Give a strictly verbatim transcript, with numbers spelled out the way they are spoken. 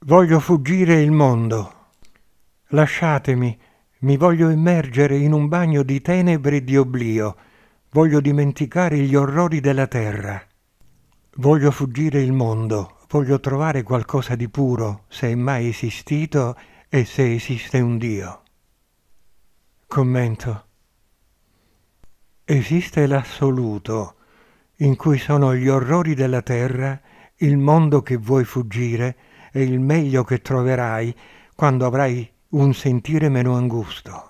Voglio fuggire il mondo. Lasciatemi, mi voglio immergere in un bagno di tenebre e di oblio. Voglio dimenticare gli orrori della terra. Voglio fuggire il mondo. Voglio trovare qualcosa di puro, se è mai esistito e se esiste un Dio. Commento. Esiste l'assoluto, in cui sono gli orrori della terra, il mondo che vuoi fuggire e il meglio che troverai quando avrai un sentire meno angusto.